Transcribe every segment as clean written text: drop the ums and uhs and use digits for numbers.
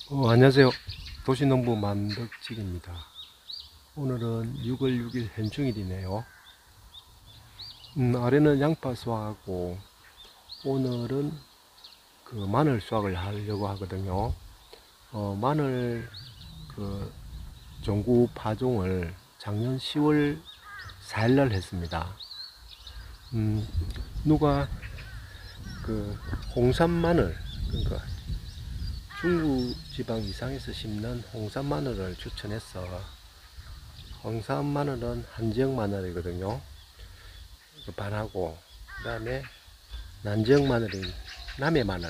안녕하세요. 도시농부 만덕직입니다. 오늘은 6월 6일 현충일이네요. 아래는 양파 수확하고 오늘은 그 마늘 수확을 하려고 하거든요. 마늘 그 종구 파종을 작년 10월 4일날 했습니다. 누가 그 홍산 마늘, 그러니까 중부지방 이상에서 심는 홍산 마늘을 추천해서, 홍산 마늘은 한지역 마늘이거든요. 반하고, 그 다음에 난지역 마늘인 남해 마늘,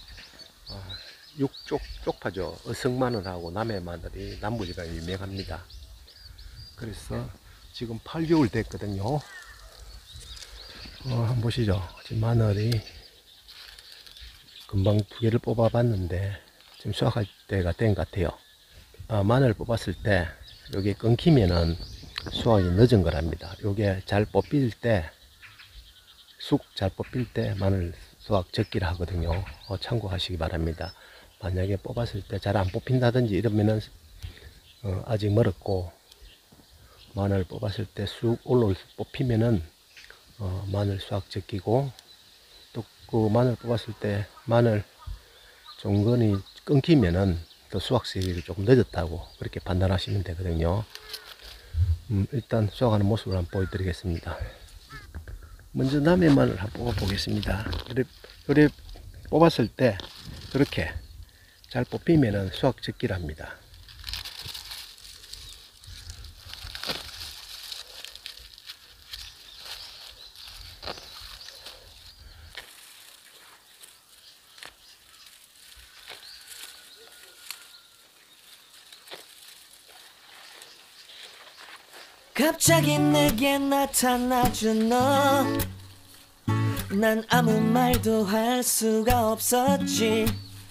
육쪽 쪽파죠. 어성 마늘하고 남해 마늘이 남부지가 유명합니다. 그래서 지금 8개월 됐거든요. 한번 보시죠. 지금 마늘이 금방 2개를 뽑아 봤는데 지금 수확할 때가 된 것 같아요. 마늘 뽑았을 때 여기 끊기면은 수확이 늦은 거랍니다. 요게 잘 뽑힐 때, 쑥 잘 뽑힐 때 마늘 수확 적기를 하거든요. 참고하시기 바랍니다. 만약에 뽑았을 때 잘 안 뽑힌다든지 이러면은 아직 멀었고, 마늘 뽑았을 때 쑥 올라올 뽑히면은 마늘 수확 적기고, 또 그 마늘 뽑았을 때 마늘 종근이 끊기면은 또 수확 시기가 조금 늦었다고 그렇게 판단하시면 되거든요. 일단 수확하는 모습을 한번 보여드리겠습니다. 먼저 남해 마늘 한번 뽑아 보겠습니다. 그래 뽑았을 때 그렇게 잘 뽑히면은 수확 적기랍니다. 갑자기 내게 나타나준 너, 난 아무 말도 할 수가 없었지.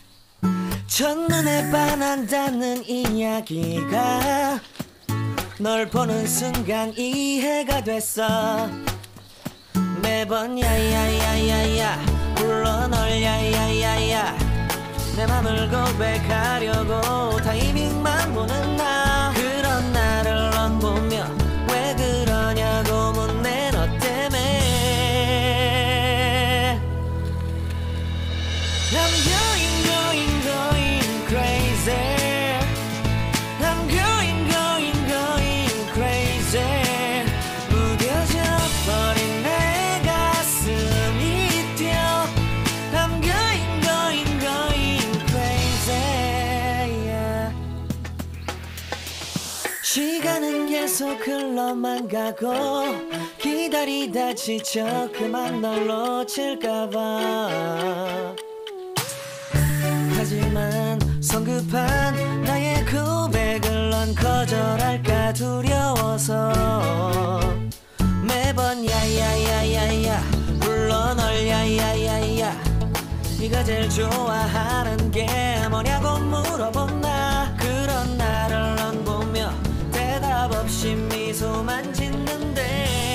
첫눈에 반한다는 이야기가 널 보는 순간 이해가 됐어. 매번 야야야야야 불러 널 야야야야, 내 맘을 고백하려고 타이밍만 보는 나. 그런 나를 넌 보며 왜 그러냐고 묻네. 너 때문에 I'm going crazy. I'm going crazy. 무뎌져 버린 내 가슴이 뛰어. I'm going crazy, yeah. 시간은 계속 흘러만 가고 기다리다 지쳐 그만 널 놓칠까봐. 하지만 성급한 나의 고백을 넌 거절할까 두려워서 매번 야야야야야 불러 널 야야야야. 네가 제일 좋아하는 게 뭐냐고 물어본 나. 그런 나를 넌 보며 대답 없이 미소만 짓는데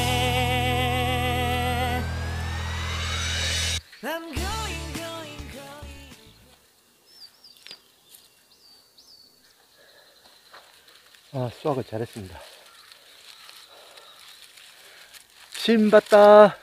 I'm going. 수확을 잘했습니다. 신봤다.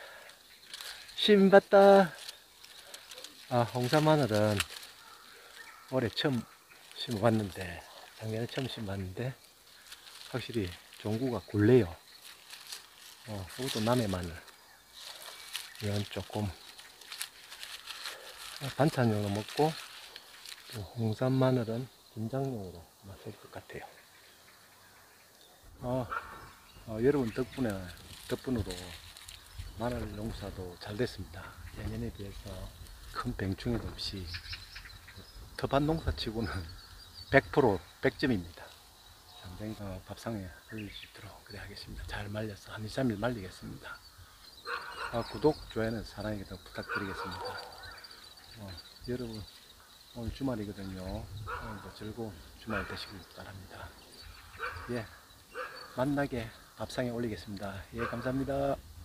홍산 마늘은 올해 처음 심어봤는데, 작년에 처음 심어봤는데 확실히 종구가 굴레요. 이것도 남해 마늘. 이건 조금 반찬용으로 먹고, 또 홍산 마늘은 김장용으로 쓸 것 같아요. 여러분 덕분으로 마늘 농사도 잘 됐습니다. 예년에 비해서 큰 병충해도 없이 터반 농사치고는 100% 100점입니다. 상당히 밥상에 올릴 수 있도록 그래 하겠습니다. 잘 말려서 한 2, 3일 말리겠습니다. 구독, 좋아요는 사랑하게 부탁드리겠습니다. 여러분 오늘 주말이거든요. 오늘도 즐거운 주말 되시길 바랍니다. 예, 만나게 밥상에 올리겠습니다. 예, 감사합니다.